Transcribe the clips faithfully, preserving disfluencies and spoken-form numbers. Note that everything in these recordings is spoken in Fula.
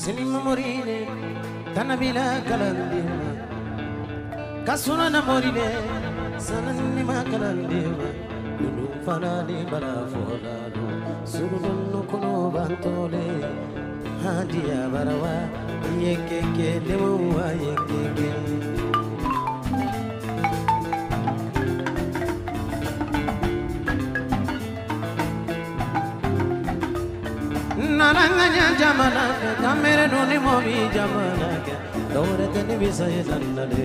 Sinima morire tanabila kalandima kasuna na morire sananima kalandima lulu farali bara folado surunu kuno bantole hadia barawa yekeke lewa yekeke Nalanganya jamana kamere nuni mobi jamana ke dore teni bisay sannale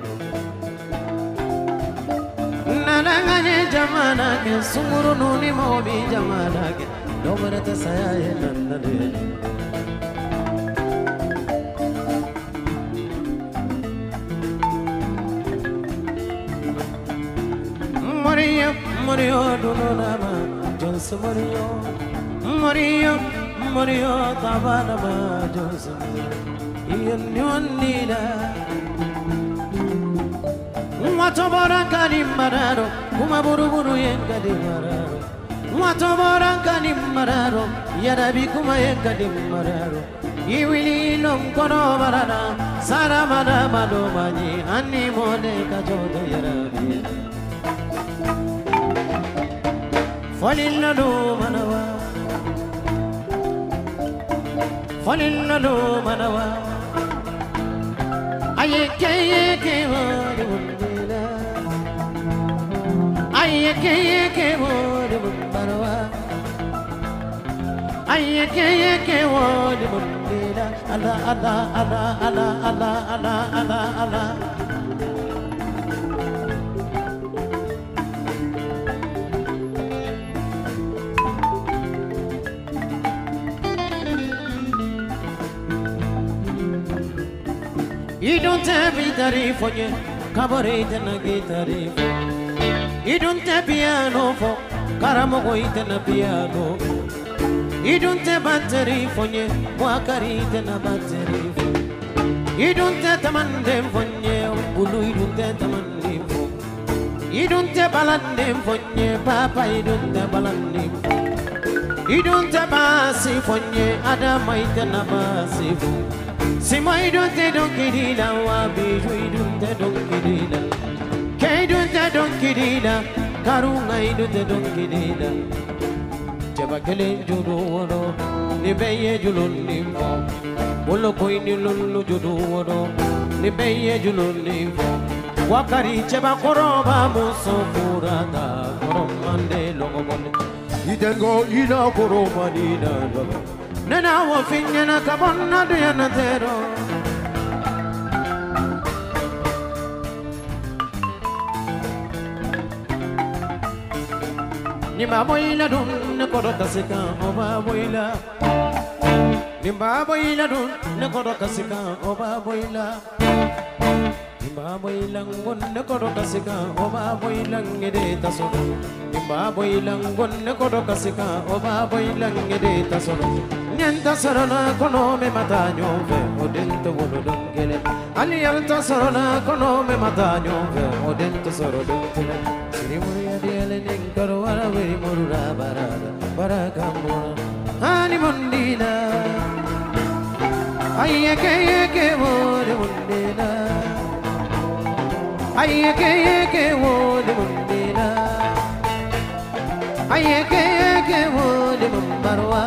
Nalanganya jamana ke sumuru nuni mobi jamana ke dore te saya sannale Maria Maria dunama Jons Maria Maria Maria tabana ma Joseph iyan yonila Watobora kani mararo kuma buru buru yengadi mararo Watobora kani mararo yarabi kuma yengadi mararo Iwili long kono marana sara mara mado mani ani mone kajodo yarabi Falilla do manawa Falilla lo manawa Ayeke yeke wadi mundila Ayeke yeke wadi mundarawa Ayeke yeke wadi mundila Ala ala ala ala ala ala ala ala You don't have me for you, cabaret and a guitar. You don't have piano for Karamogoit and a piano. You don't have battery for you, Wakarit and a battery. You don't have a man for you, Ulu, you don't have a man for. You don't have a land for you, Papa, you don't have a land. You don't have a sea for you, Adamite and a massive. Simai don't they don't kidila wabi we don't they don't kidila Kay don't they don't kidila Karunga don't they don't kidila Jabakele judo wado Nibeye julun nimbo Bolo koi nilulu judo wado Nibeye julun nimbo Wakari cheba koroba muso kurata Koromande logo bonde Itengo ila koroma nina baba Nena wa finya na kabona de na zero Ni baboila dun ne koroka sika o baboila Ni baboila dun ne koroka sika o baboila Ni baboila ngon ne koroka sika o baboila ngede tasono Ni baboila ngon ne koroka sika o baboila ngede tasono Niente sarana kono me matanyo ve odento wolodon gele Ali alta sarana kono me matanyo ve odento sorodon gele Siri muria diele ninkaro wara veri murura barada barakamura Ani mundila Ayeke yeke wode mundila Ayeke yeke wode mundila Ayeke yeke wode mumbarwa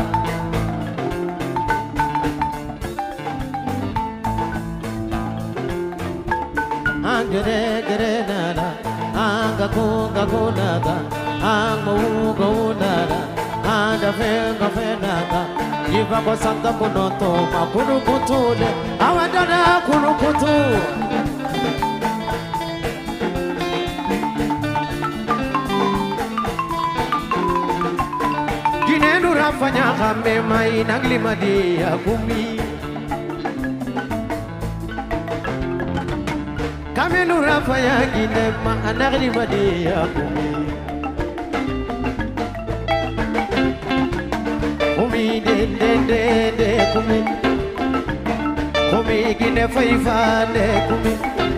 Gere gere nada, anga ko ko nada, anga ko nada, anga fe fe nada. Yiva ko santa bonoto, makuru kutule, awadana kuru kutu. Jinenu rafanya kambe mai nagli madia kumi. Kamenu rafaya gine ma anagli madia kumi Kumi de de de de kumi Kumi gine faifa de kumi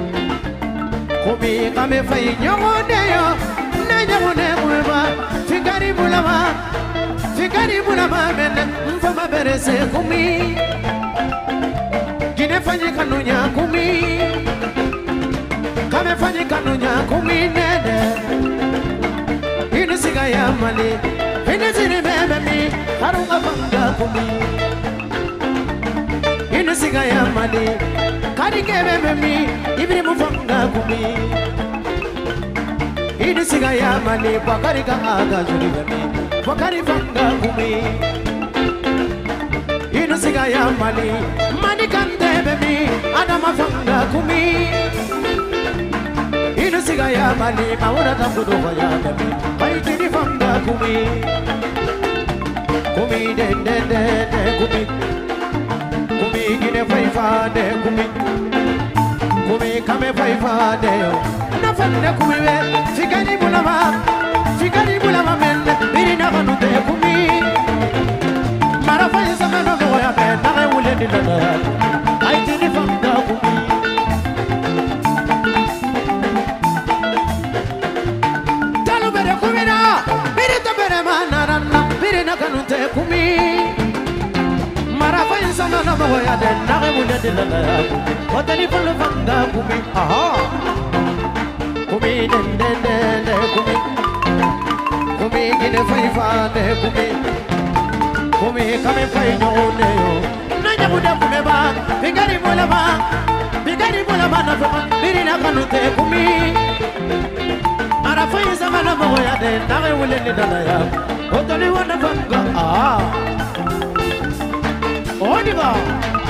Kumi kame fai nyogo de yo Ne nyogo de mulba Fikari mulama Fikari mulama mene Mfama berese kumi Gine fanyi kanunya kumi Kame fanyi kanunya kumi nene Inu siga ya mali Inu zini bebe mi Harunga fanga kumi Inu siga ya mali Kari ke bebe mi Ibri mu fanga kumi Inu siga ya mali Bakari ka aga juri bebe Bakari fanga kumi Inu siga ya mali Mani kante bebe Adama fanga kumi Inu siga ya mali Maura tambudu ya bebe Baitini fanga kumi Kumi de de de de kumi Kumi gine faifa de kumi Kumi kame faifa de Na fande kumi we Fikani bulama Fikani bulama men Biri na kanu de kumi Mara faisa meno moya men Nage ule ni lana Baitini fanga kumi Talu bere kumi na Biri to bere manarana Biri na kanu de kumi Mara faisa meno moya den Nage ule ni lana Watani polo fanga kumi Aha Kumi den den den den kumi Kumi gine faifa de kumi Kumi kame fai nyone yo Nanya buda kume ba Bigari mula ba Bigari mula ba na fama Biri na kanu te kumi Mara faisa meno moya den Nage ule ni lana ya Watani wana fanga Ah Odiba